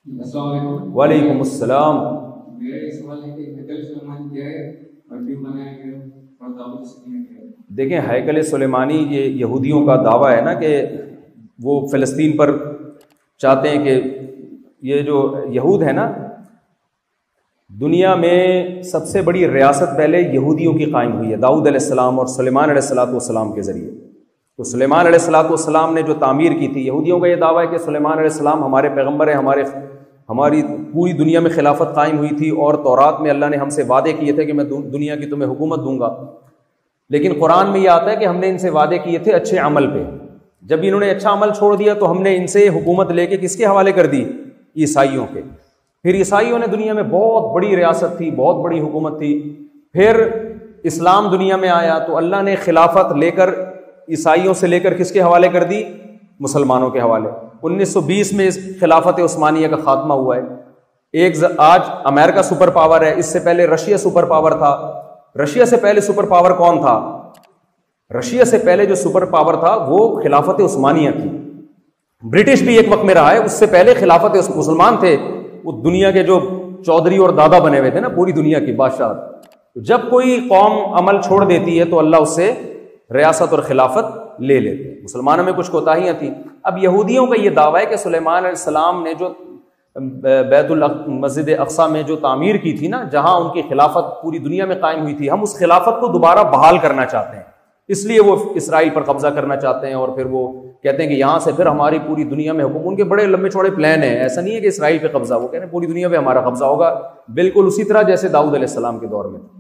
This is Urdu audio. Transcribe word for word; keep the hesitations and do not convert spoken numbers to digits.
السلام علیکم۔ وعلیکم السلام۔ میرا یہ سوال ہے کہ ہیکل سلیمان کیا ہے اور کیوں بنایا گیا اور دعوت سے کیا گیا؟ دیکھیں ہیکل سلیمانی یہ یہودیوں کا دعویٰ ہے نا کہ وہ فلسطین پر چاہتے ہیں کہ یہ جو یہود ہے نا، دنیا میں سب سے بڑی ریاست پہلے یہودیوں کی قائم ہوئی ہے داؤد علیہ السلام اور سلیمان علیہ الصلوۃ والسلام کے ذریعے۔ تو سلیمان علیہ الصلوۃ والسلام نے جو تعمیر کی تھی، یہودیوں کا یہ دعویٰ ہے کہ سلیمان علیہ السلام ہمارے پیغمبر ہیں، ہمارے ہماری پوری دنیا میں خلافت قائم ہوئی تھی، اور تورات میں اللہ نے ہم سے وعدے کیے تھے کہ میں دنیا کی تمہیں حکومت دوں گا۔ لیکن قرآن میں یہ آتا ہے کہ ہم نے ان سے وعدے کیے تھے اچھے عمل پہ، جب انہوں نے اچھا عمل چھوڑ دیا تو ہم نے ان سے حکومت لے کے کس کے حوالے کر دی؟ عیسائیوں کے۔ پھر عیسائیوں نے دنیا میں بہت بڑی ریاست تھی، بہت بڑی حکومت تھی۔ پھر اسلام دنیا میں آیا تو اللہ نے خلافت لے کر عیسائیوں سے لے کر کس کے حوالے کر دی؟ مسلمانوں کے حوالے۔ انیس سو بیس میں خلافت عثمانیہ کا خاتمہ ہوا ہے۔ ایک آج امریکہ سپر پاور ہے، اس سے پہلے رشیا سپر پاور تھا۔ رشیا سے پہلے سپر پاور کون تھا؟ رشیا سے پہلے جو سپر پاور تھا وہ خلافت عثمانیہ تھی۔ برٹش بھی ایک وقت میں رہا ہے، اس سے پہلے خلافت مسلمان تھے، وہ دنیا کے جو چودھری اور دادا بنے ہوئے تھے نا پوری دنیا کی بادشاہ۔ جب کوئی قوم عمل چھوڑ دیتی ہے تو اللہ اس سے ریاست اور خلافت لے لیتے ہیں۔ مسلمانوں میں کچھ کوتاہیاں تھیں۔ اب یہودیوں کا یہ دعویٰ ہے کہ سلیمان علیہ السلام نے جو بیت المسجد اقصی میں جو تعمیر کی تھی نا، جہاں ان کی خلافت پوری دنیا میں قائم ہوئی تھی، ہم اس خلافت کو دوبارہ بحال کرنا چاہتے ہیں، اس لیے وہ اسرائیل پر قبضہ کرنا چاہتے ہیں، اور پھر وہ کہتے ہیں کہ یہاں سے پھر ہماری پوری دنیا میں حکم۔ ان کے بڑے لمبے چوڑے پلان ہیں، ایسا نہیں ہے کہ اسرائیل پہ قبضہ، وہ کہتے ہیں پوری دنیا پہ ہمارا قبضہ ہوگا، بالکل اسی طرح جیسے داؤد علیہ السلام کے دور میں۔